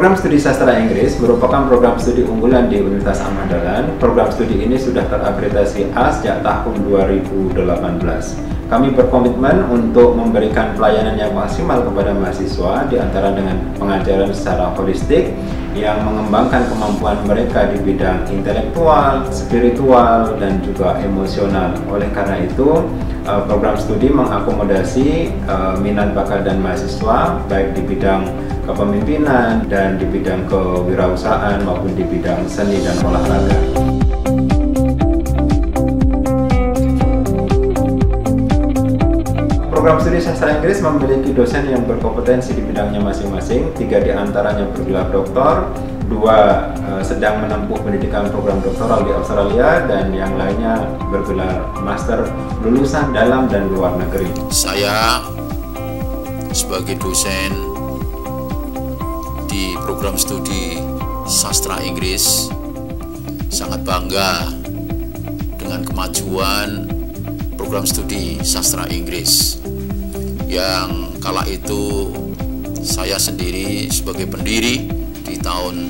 Program Studi Sastra Inggris merupakan program studi unggulan di Universitas Ahmad Dahlan. Program studi ini sudah terakreditasi A sejak tahun 2018. Kami berkomitmen untuk memberikan pelayanan yang maksimal kepada mahasiswa, di antara dengan pengajaran secara holistik yang mengembangkan kemampuan mereka di bidang intelektual, spiritual, dan juga emosional. Oleh karena itu, program studi mengakomodasi minat bakat dan mahasiswa baik di bidang kepemimpinan dan di bidang kewirausahaan maupun di bidang seni dan olahraga. Program studi sastra Inggris memiliki dosen yang berkompetensi di bidangnya masing-masing. 3 di antaranya bergelar doktor, 2 sedang menempuh pendidikan program doktoral di Australia, dan yang lainnya bergelar master lulusan dalam dan luar negeri. Saya sebagai dosen di program studi sastra Inggris sangat bangga dengan kemajuan program studi sastra Inggris yang kala itu saya sendiri sebagai pendiri di tahun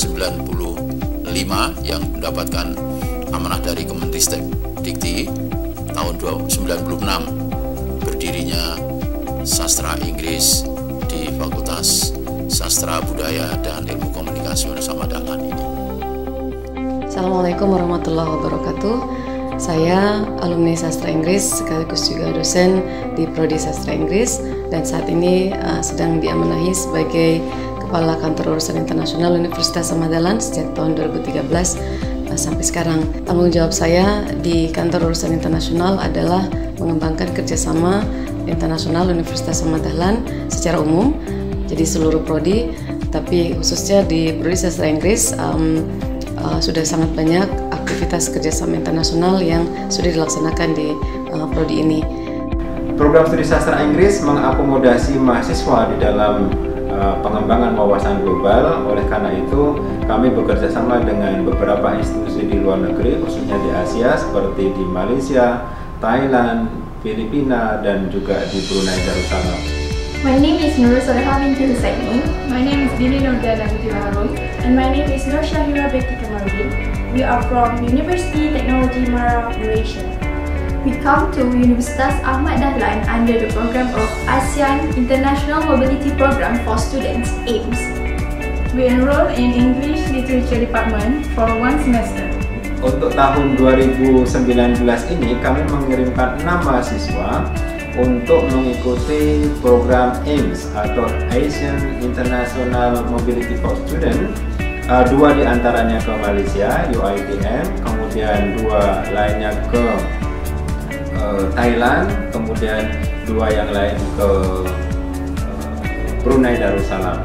95 yang mendapatkan amanah dari Kemenristek Dikti tahun 96 berdirinya sastra Inggris di Fakultas Sastra Budaya dan Ilmu Komunikasi Universitas Ahmad Dahlan ini. Assalamualaikum warahmatullahi wabarakatuh. Saya alumni Sastra Inggris sekaligus juga dosen di Prodi Sastra Inggris, dan saat ini sedang diamanahi sebagai Kepala Kantor Urusan Internasional Universitas Ahmad Dahlan sejak tahun 2013 sampai sekarang. Tanggung jawab saya di Kantor Urusan Internasional adalah mengembangkan kerjasama internasional Universitas Ahmad Dahlan secara umum, jadi seluruh prodi, tapi khususnya di Prodi Sastra Inggris sudah sangat banyak aktivitas kerjasama internasional yang sudah dilaksanakan di prodi ini. Program studi sastra Inggris mengakomodasi mahasiswa di dalam pengembangan wawasan global. Oleh karena itu, kami bekerja sama dengan beberapa institusi di luar negeri, khususnya di Asia seperti di Malaysia, Thailand, Filipina, dan juga di Brunei Darussalam. My name is Nurul Soleha binti Husaini. My name is Dini Nurdana binti Harun. And my name is Nur Syahira binti Kamarudin. We are from University Technology Mara, Malaysia. We come to Universitas Ahmad Dahlan under the program of ASEAN International Mobility Program for Students, AIMS. We enroll in English Literature Department for 1 semester. Untuk tahun 2019 ini, kami mengirimkan 6 mahasiswa untuk mengikuti program AIMS atau Asian International Mobility for Students. 2 di antaranya ke Malaysia, UITM, kemudian 2 lainnya ke Thailand, kemudian 2 yang lain ke Brunei Darussalam.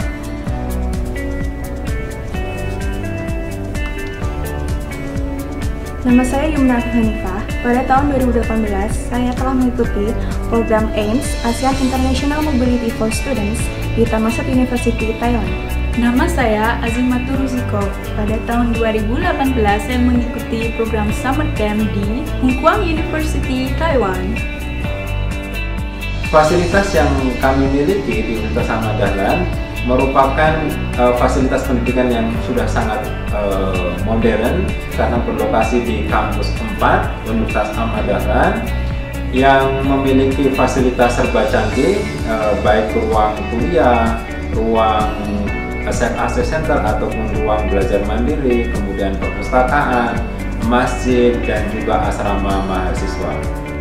Nama saya Yumna Hanifah. Pada tahun 2018, saya telah mengikuti program AIMS ASEAN International Mobility for Students di Thammasat University, Thailand. Nama saya Azimatur Ruziko. Pada tahun 2018, saya mengikuti program Summer Camp di Hung Kuang University, Taiwan. Fasilitas yang kami miliki di Universitas Ahmad Dahlan merupakan fasilitas pendidikan yang sudah sangat modern karena berlokasi di kampus 4 Universitas Ahmad Dahlan yang memiliki fasilitas serba canggih, baik ruang kuliah, ruang access center ataupun ruang belajar mandiri, kemudian perpustakaan, masjid, dan juga asrama mahasiswa.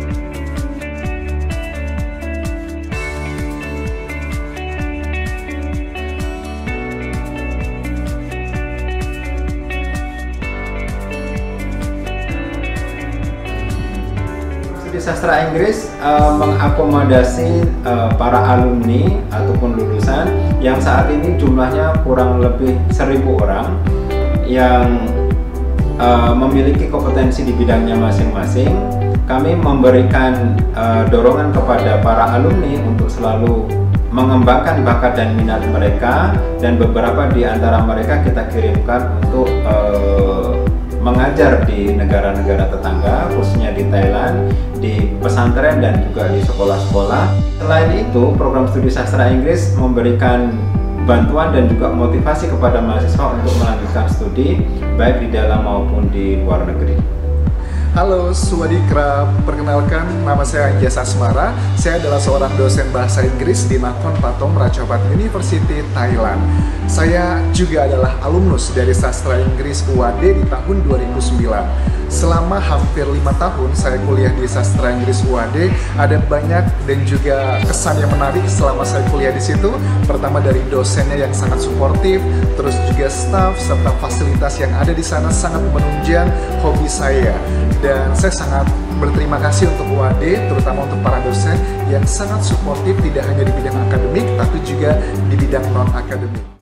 Sastra Inggris mengakomodasi para alumni ataupun lulusan yang saat ini jumlahnya kurang lebih 1.000 orang yang memiliki kompetensi di bidangnya masing-masing. Kami memberikan dorongan kepada para alumni untuk selalu mengembangkan bakat dan minat mereka, dan beberapa di antara mereka kita kirimkan untuk mengajar di negara-negara tetangga, khususnya di Thailand, di pesantren dan juga di sekolah-sekolah. Selain itu, program studi sastra Inggris memberikan bantuan dan juga motivasi kepada mahasiswa untuk melanjutkan studi baik di dalam maupun di luar negeri. Halo Swadikra, perkenalkan nama saya Anjas Asmara. Saya adalah seorang dosen bahasa Inggris di Nakhon Pathom Ratchapat University, Thailand. Saya juga adalah alumnus dari Sastra Inggris UAD di tahun 2009. Selama hampir 5 tahun saya kuliah di Sastra Inggris UAD, ada banyak dan juga kesan yang menarik selama saya kuliah di situ. Pertama dari dosennya yang sangat suportif, terus juga staff serta fasilitas yang ada di sana sangat menunjang hobi saya. Dan saya sangat berterima kasih untuk UAD, terutama untuk para dosen yang sangat suportif tidak hanya di bidang akademik, tapi juga di bidang non-akademik.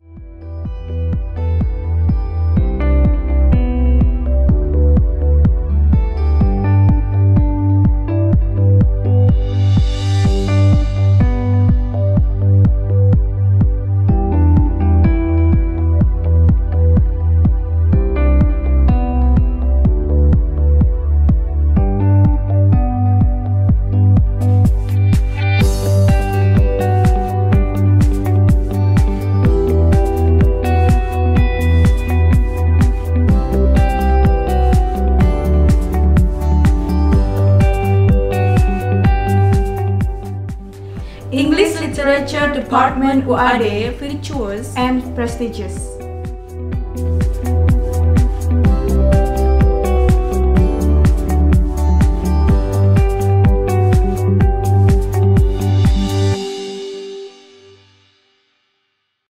English Literature Department UAD, virtuous and prestigious.